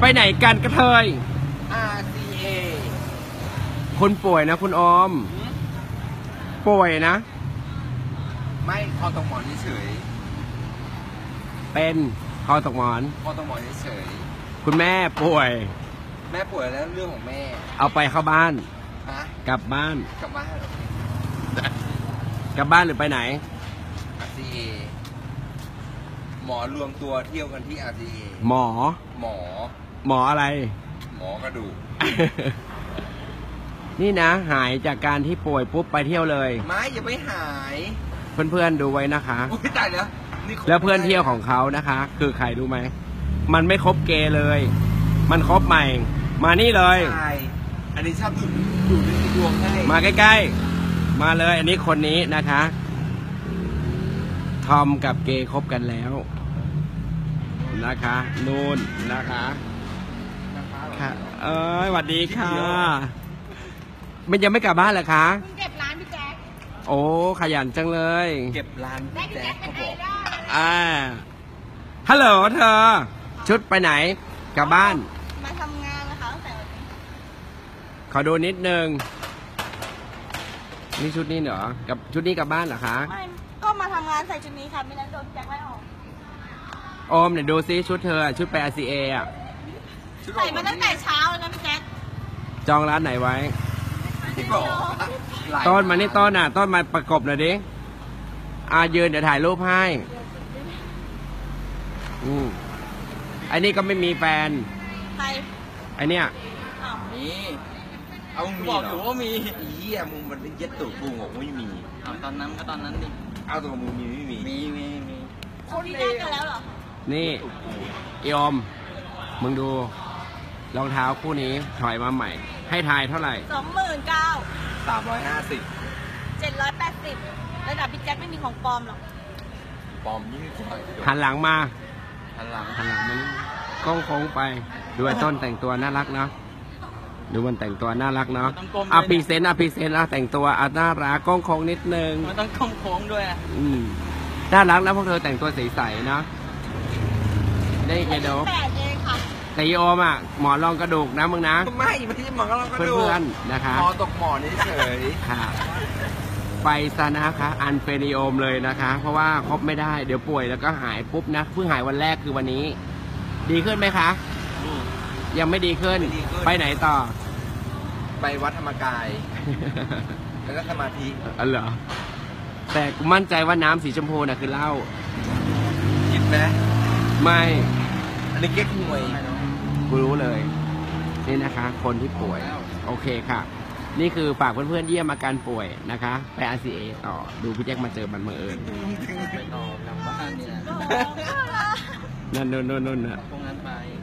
ไปไหนกันกระเทย RCA คุณป่วยนะคุณออมป่วยนะไม่คอตกหมอนเฉยเป็นคอตกหมอนคอตกหมอนเฉยคุณแม่ป่วยแม่ป่วยแล้วเรื่องของแม่เอาไปเข้าบ้านกลับบ้านกลับบ้านกลับบ้านหรือไปไหน RCA หมอรวมตัวเที่ยวกันที่ RCA หมออะไรหมอกระดูกนี่นะหายจากการที่ป่วยปุ๊บไปเที่ยวเลยไม่อย่าไม่หายเพื่อนๆดูไว้นะคะตายแล้วเพื่อนเที่ยวของเขานะคะ คือใครรู้ไหมมันไม่คบเกย์เลย มันคบใหม่มานี่เลยใช่อันนี้ชอบดูในดวงให้มาใกล้ๆมาเลยอันนี้คนนี้นะคะทอมกับเกย์คบกันแล้วนะคะนูนนะคะค่ะสวัสดีค่ะมันยังไม่กลับบ้านเหรอคะเก็บร้านพี่แจ๊คโอ้ขยันจังเลยเก็บร้านพี่แจ๊คเขาบอกฮัลโหลเธอชุดไปไหนกลับบ้านมาทำงานนะคะตั้งแต่วันนี้ขอดูนิดนึงนี่ชุดนี้เหรอกับชุดนี้กลับบ้านเหรอคะไม่ก็มาทำงานใส่ชุดนี้ค่ะไม่นั้นโดนพี่แจ๊คไล่ออกโอมเนี่ยดูซิชุดเธอชุดไป RCA อ่ะใส่มาตั้งแต่เช้าเลยนะพี่แจ๊คจองร้านไหนไว้ที่บอกต้นมานี่ต้นอ่ะต้นมาประกบหน่อยดิยืนเดี๋ยวถ่ายรูปให้ไอ้นี่ก็ไม่มีแฟนใครไอ้เนี่ยมีเอาบอกอยู่ว่ามีเหี้ยมึงมันเย็ดตูดกูบอกไม่มีตอนนั้นก็ตอนนั้นดิเอาตัวมึงมีไม่มีคนนี้ได้กันแล้วเหรอนี่ยอมมึงดูรองเท้าคู่นี้ถอยมาใหม่ให้ทายเท่าไหร่ 29,000 350 780ระดับพี่แจ๊คไม่มีของปลอมหรอกปลอมยิ่งกว่าหันหลังมาหันหลังมันโค้งไปดูต้นแต่งตัวน่ารักเนาะดูมันแต่งตัวน่ารักเนาะพรีเซนต์แต่งตัวน่ารักโค้งนิดนึงมันต้องโค้งด้วยน่ารักนะพวกเธอแต่งตัวใสๆเนาะได้แค่เดียวแต่โยมอ่ะหมอนรองกระดูกนะมึงนะไม่ใช่หมอนรองกระดูกเพื่อนๆนะคะหมอตกหมอนเฉยค่ะไปซะนะคะอันเฟรนิโอมเลยนะคะเพราะว่าครบไม่ได้เดี๋ยวป่วยแล้วก็หายปุ๊บนะเพิ่งหายวันแรกคือวันนี้ดีขึ้นไหมคะยังไม่ดีขึ้นไปไหนต่อไปวัดธรรมกายแล้วก็สมาธิเหรอแต่กูมั่นใจว่าน้ำสีชมพูน่ะคือเหล้าคิดไหมไม่อันนี้เก๊กหวยกูรู้เลยนี่นะคะคนที่ป่วยโอเคค่ะนี่คือฝากเพื่อนๆเยี่ยมอาการป่วยนะคะไป RCA ต่อดูพี่แจ็คมาเจอมันบังเอิญไปต่อกลับบ้านเนี่ยนั่นนะตรงนั้นไป